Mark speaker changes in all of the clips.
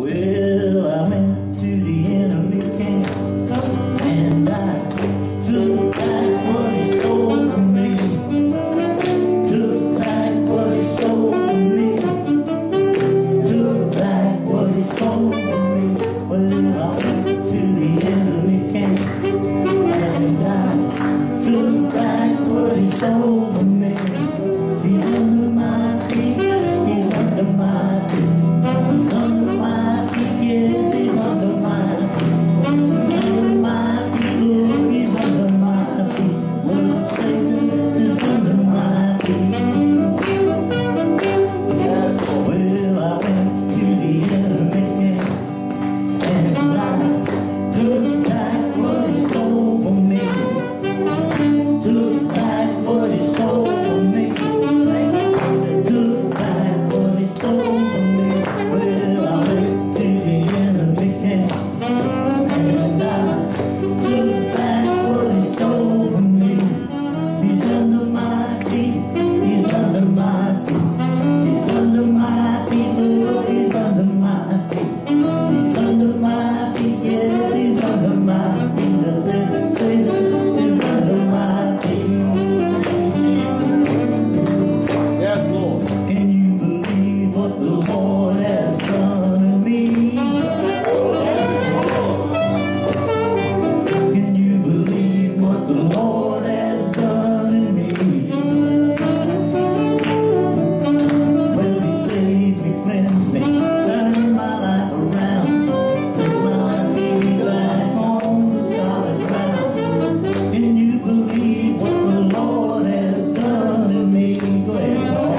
Speaker 1: Well, I went to the enemy camp and I took back what he stole from me. Took back what he stole from me. Took back what he stole from me. Well, I went to the enemy camp and I took back what he stole from me. He's under my feet. He's under my feet. He's under my feet. Yes, he's under my feet. He's under my feet. Look, he's under my feet. Well, Satan is under my feet. Well, I went to the enemy camp and I took back what he stole from me. Took back what he stole from me. Took back what he stole from me. Well, I went to the enemy camp and I took back what he stole from me. He's under my feet. He's under my feet. He's under my feet. Look, he's under my feet. He's under my feet. Yes, he's under my feet. I said, Satan is under my feet.
Speaker 2: Yes, Lord.
Speaker 1: Can you believe what the Lord has done to me? Can you believe what the Lord has done to me? Well, he saved me, cleansed me, turned my life around, set my feet back on the solid ground. Can you believe what the Lord has done to me? Go ahead,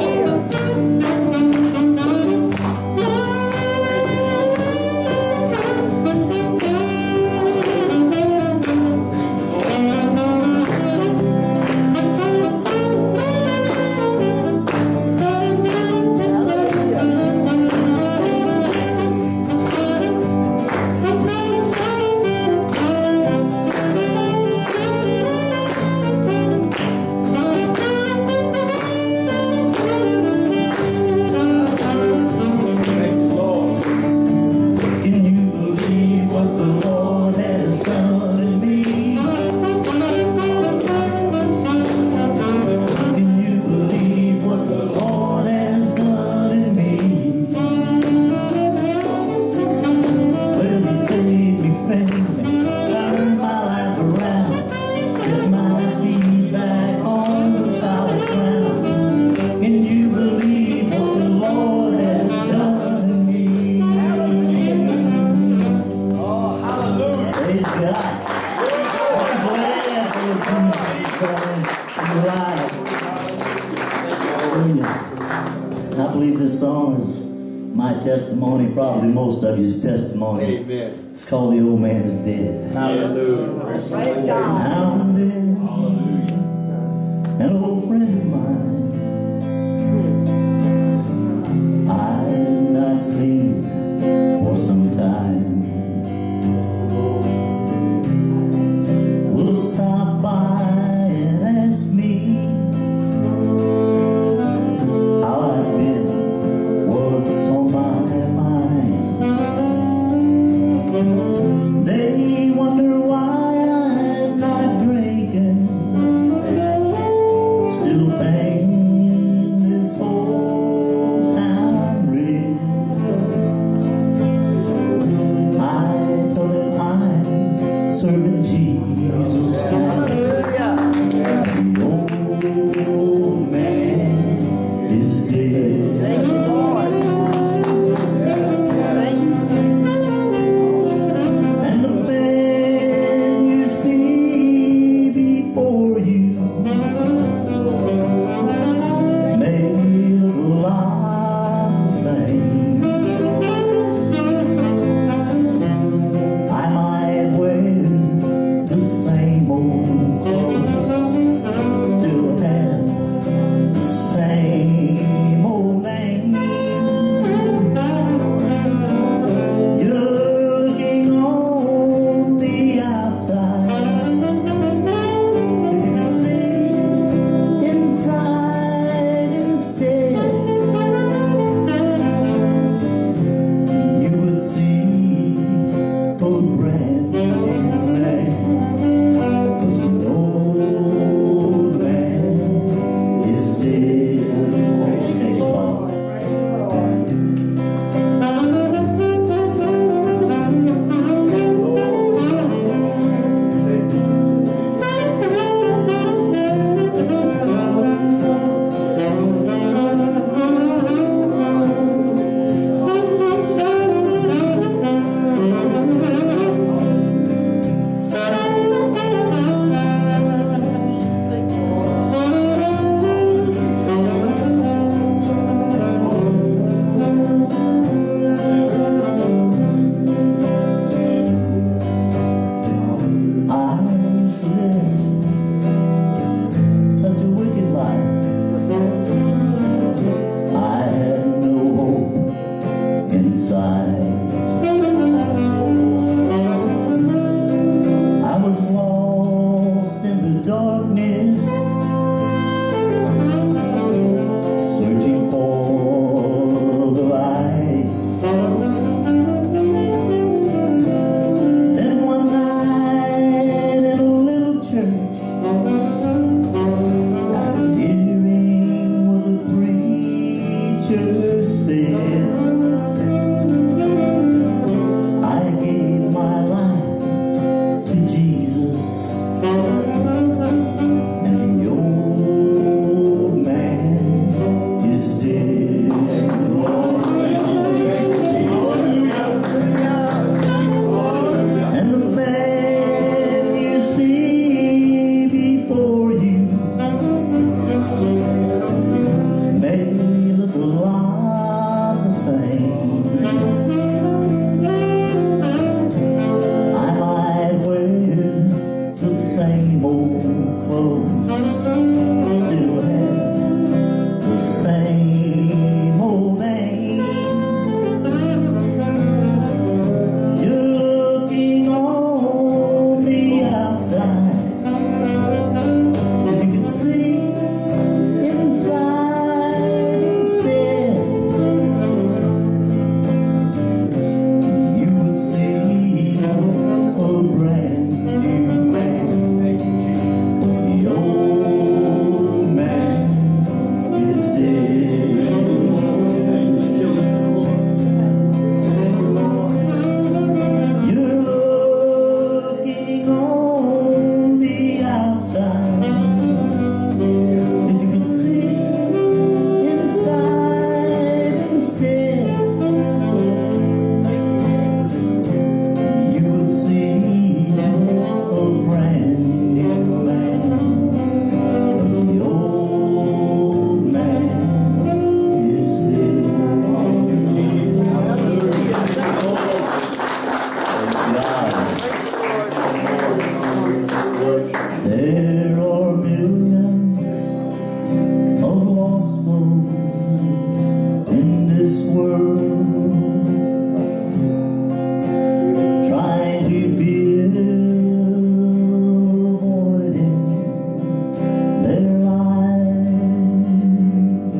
Speaker 2: Thank you, Lord.
Speaker 1: Can you believe what the Lord has done to me? Can you believe what the Lord has done to me? Well, he saved me, cleansed me, turned my life around, set my feet back on the solid ground. Can you believe what the Lord has done to me?
Speaker 2: Oh, hallelujah.
Speaker 1: Praise God. I'm glad for Jesus in your life. Hallelujah. I believe this song is my testimony, probably most of you's testimony.
Speaker 2: Amen.
Speaker 1: It's called The Old Man Is Dead.
Speaker 2: Hallelujah.
Speaker 1: Now and then, an old friend of mine I've not seen for some time will stop by and ask me how I've been, what's on my mind. They wonder why I'm not drinking, still paying inside. I was lost in the darkness, searching for the light. Then one night in a little church, I'm hearing what the preacher said. I gave my life to Jesus, and the old man is dead. And the man you see before you may look a lot the same. I might wear the same old clothes, still have the same old name. You're looking on the outside, if you can see inside instead, you would see a brand new man. 'Cause the old man is dead. You're looking on the outside, if you can see inside instead, you would see a brand new man. 'Cause the old man is dead. There are millions of lost souls in this world, trying to fill a void in their lives.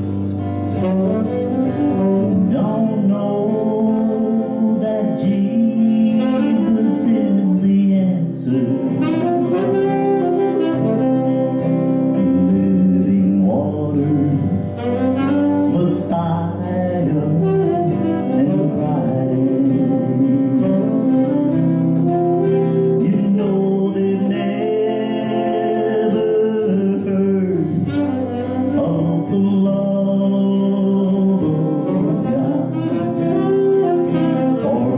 Speaker 1: Don't know that Jesus is the answer, living water, Messiah and Christ. You know they've never heard of the love of God, or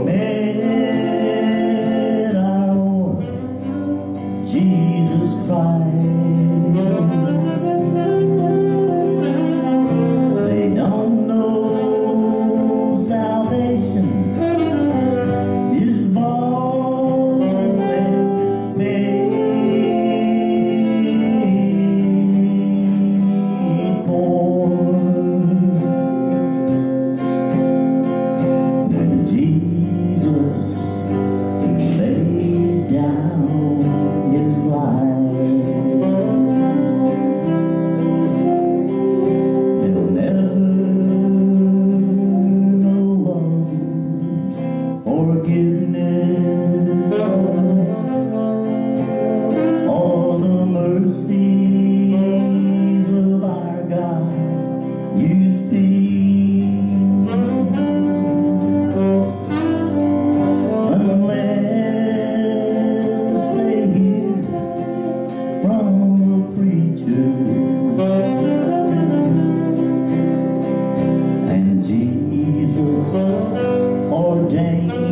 Speaker 1: met our Lord Jesus Christ. They don't know salvation is bought and paid for. When Jesus laid down his life, they'll never know of forgiveness. All the mercies of our God you see, unless they hear from the preacher, and Jesus ordained